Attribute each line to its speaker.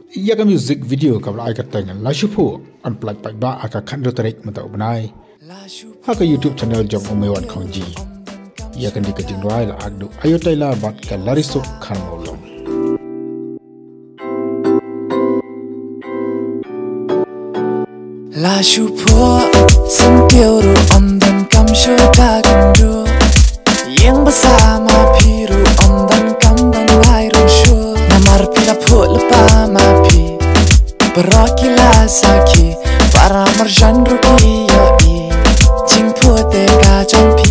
Speaker 1: ia ka music video kabla ai ka tangan SHU PHUH an plak pai ba aka khandro tarik mata ubnai aka YouTube channel jom umewan khongji ia kan dikating rai la agdu ayo taila bat ka larisuk khan molong
Speaker 2: SHU PHUH sentioro ondan kamsho kagandro yang bersama piru ondan kambang airun shu namar pila phul pa mapi berokila saki para marjan ruki yo i jing phu te ka champi